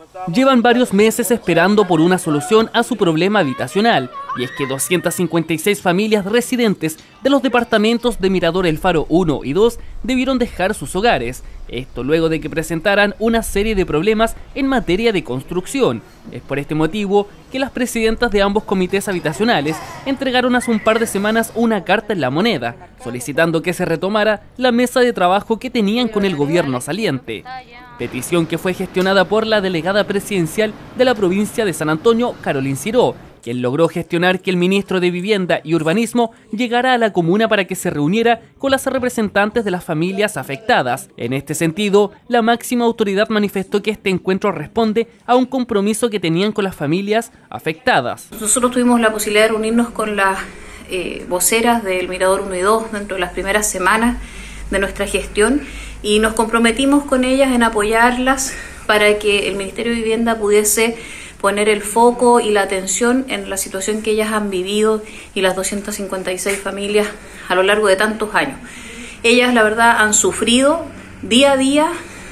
Llevan varios meses esperando por una solución a su problema habitacional, y es que 256 familias residentes de los departamentos de Mirador El Faro 1 y 2 debieron dejar sus hogares. Esto luego de que presentaran una serie de problemas en materia de construcción. Es por este motivo que las presidentas de ambos comités habitacionales entregaron hace un par de semanas una carta en La Moneda, solicitando que se retomara la mesa de trabajo que tenían con el gobierno saliente. Petición que fue gestionada por la delegada presidencial de la provincia de San Antonio, Carolyn Ciró, quien logró gestionar que el ministro de Vivienda y Urbanismo llegara a la comuna para que se reuniera con las representantes de las familias afectadas. En este sentido, la máxima autoridad manifestó que este encuentro responde a un compromiso que tenían con las familias afectadas. Nosotros tuvimos la posibilidad de reunirnos con las voceras del Mirador 1 y 2 dentro de las primeras semanas de nuestra gestión y nos comprometimos con ellas en apoyarlas para que el Ministerio de Vivienda pudiese poner el foco y la atención en la situación que ellas han vivido y las 256 familias a lo largo de tantos años. Ellas, la verdad, han sufrido día a día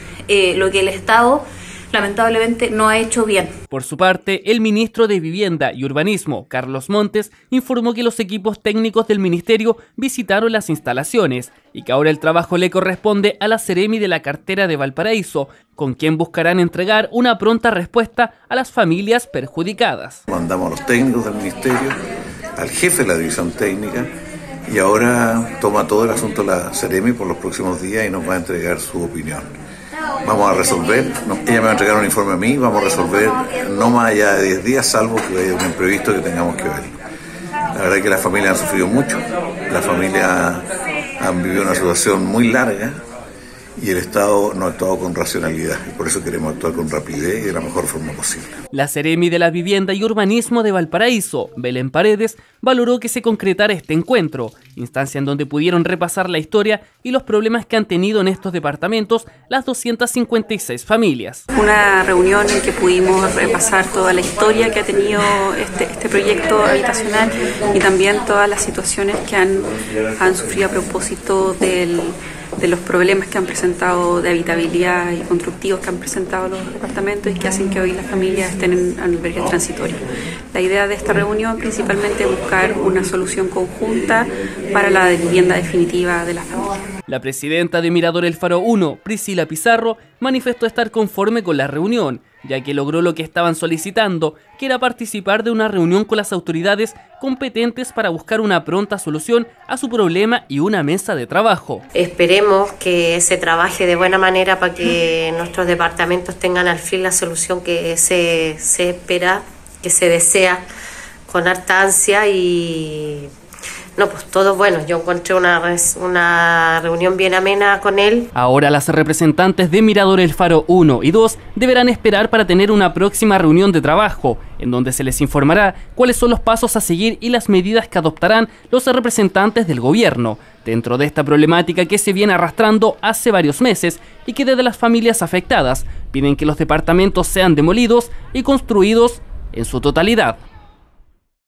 lo que el Estado lamentablemente no ha hecho bien. Por su parte, el ministro de Vivienda y Urbanismo, Carlos Montes, informó que los equipos técnicos del ministerio visitaron las instalaciones y que ahora el trabajo le corresponde a la Seremi de la cartera de Valparaíso, con quien buscarán entregar una pronta respuesta a las familias perjudicadas. Mandamos a los técnicos del ministerio, al jefe de la división técnica, y ahora toma todo el asunto la Seremi por los próximos días y nos va a entregar su opinión. Vamos a resolver, ella me va a entregar un informe a mí, vamos a resolver no más allá de 10 días, salvo que haya un imprevisto que tengamos que ver. La verdad es que las familias han sufrido mucho, las familias han vivido una situación muy larga y el Estado no ha actuado con racionalidad, y por eso queremos actuar con rapidez y de la mejor forma posible. La Seremi de la Vivienda y Urbanismo de Valparaíso, Belén Paredes, valoró que se concretara este encuentro, instancia en donde pudieron repasar la historia y los problemas que han tenido en estos departamentos las 256 familias. Una reunión en que pudimos repasar toda la historia que ha tenido este proyecto habitacional y también todas las situaciones que han sufrido a propósito de los problemas que han presentado de habitabilidad y constructivos que han presentado los departamentos y que hacen que hoy las familias estén en albergue transitorio. La idea de esta reunión principalmente es buscar una solución conjunta para la vivienda definitiva de las familias. La presidenta de Mirador El Faro 1, Priscila Pizarro, manifestó estar conforme con la reunión, ya que logró lo que estaban solicitando, que era participar de una reunión con las autoridades competentes para buscar una pronta solución a su problema y una mesa de trabajo. Esperemos que se trabaje de buena manera para que nuestros departamentos tengan al fin la solución que se espera, que se desea con harta ansia y... No, pues todo bueno, yo encontré una reunión bien amena con él. Ahora las representantes de Mirador El Faro 1 y 2 deberán esperar para tener una próxima reunión de trabajo, en donde se les informará cuáles son los pasos a seguir y las medidas que adoptarán los representantes del gobierno, dentro de esta problemática que se viene arrastrando hace varios meses y que desde las familias afectadas piden que los departamentos sean demolidos y construidos en su totalidad.